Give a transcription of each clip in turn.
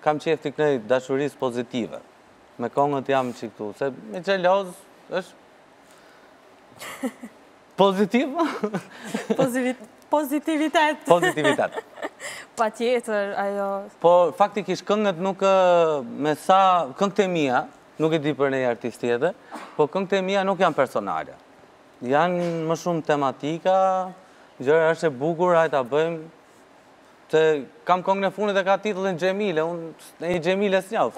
kam qef t'i kënej dashurisë pozitive. Me kongët jam që këtu, se me xheloz është pozitiv? Pozitivitet. Pozitivitet. Pa tjetër, ajo... Po, faktikisht, këngët nuk, me sa, këngët e mia, nuk e di për nej artist tjetër, po këngët e mia nuk janë personale. Janë më shumë tematika, gjëra është e bukur, hajde ta bëjmë, se kam këngën e fundit e ka titullin Xhemile, unë e Xhemile s'njoh.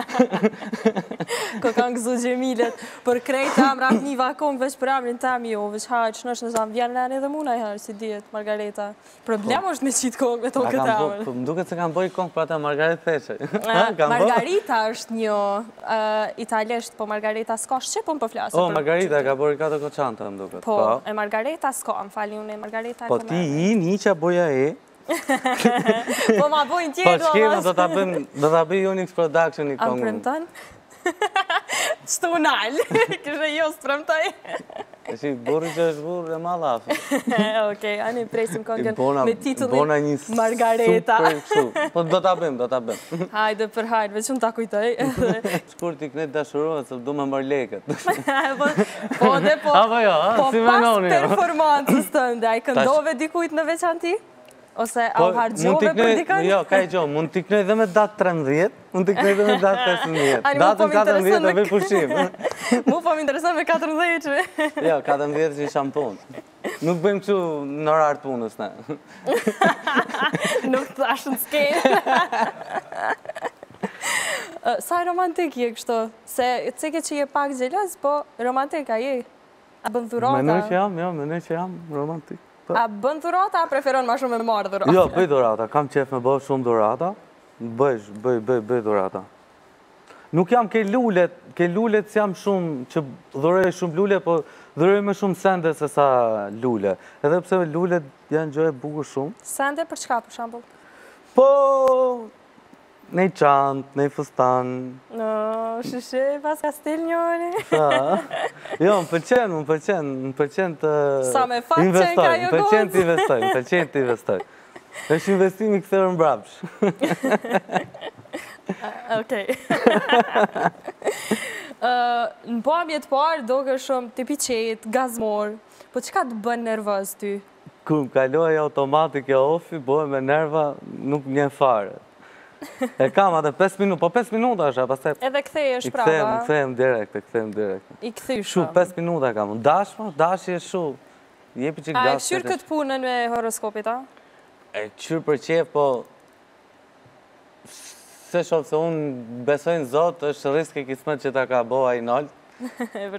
Ko kanë gëzu Xhemilet, për krejt amra një vakom veç për amrin tam jo, veç hajt shnosh në zamë vjen lene edhe muna i herë, si djetë, Margareta. Problem është me qitë kongë me to këtë amër. Më duket se kam bëj kongë për ata Margaret Thatcher. Margarita është një italesht, po Margareta s'ka shqip, unë po flasë. O, Margarita ka bërë Kato Koçanta, më duket. Po, e Margareta s'ka, më fali unë e Margareta e po ti i një boja e. Po ma bojnë tjerë, po shkema do ta bëj Unix Production i kongën. A premton? Qëtë unalë, kështë e jo së premtoj. E shi, burri që është burri e malafi. Okej, ani presim kongën me titullin Margareta. Po do ta bëjmë. Hajde për hajde, veç unë ta kujtoj. Shkur t'i kënej dashurohet, se du me mërë leket. Po dhe po, si pas performancës tënde, a i këndove dikujt në veçanti? Ose au hargjove për dikën? Jo, ka i gjo, mund t'i kënej dhe me datë 13, mund t'i kënej dhe me datë 15. Datën 14 dhe bëj pushim. Mu po m'intereson me 14 që. Jo, 14 që i shampun. Nuk bëjmë që në orar të punës, ne. Nuk të ashtë në skenë. Sa romantik je kështu? Se ceke që je pak gjelës, po romantik a je? A bën dhurata? Menoj që jam romantik. A bën dhurata, a preferon ma shumë me marrë dhurata? Jo, bëj dhurata, kam qef me bëj shumë dhurata, bëj dhurata. Nuk jam ke lulet s'jam shumë, që dhurej shumë lulet, po dhurej me shumë sende se sa lulet. Edhe pse lulet janë gjë e bukur shumë. Sende për çka, për shembull? Po, nej çantë, nej fustan. Shushe, pas ka stil njëri. Jo, më pëlqen të sa me fat që ka jo më pëlqen të investoj. Është investimi këthërë në brapsh. Okej. Në pamje të parë, doke shumë tipi qetë, gazmor. Po qëka të bën nervëz ty? Kur më kaloj automatik e ofi, bojë me nerva, nuk një fare. E kam atë 5 minuta, po 5 minuta është, pastaj... Edhe kthejesh prava? Kthejem direkt. I kthysh? Shu, 5 minuta kam. Dashi e shu. Jepi që a e këshyrë këtë punën me horoskopit, a? E këshyrë për qef, po... Se shofë se unë besojnë Zotë, është riske kismet që ta ka boha i nalt.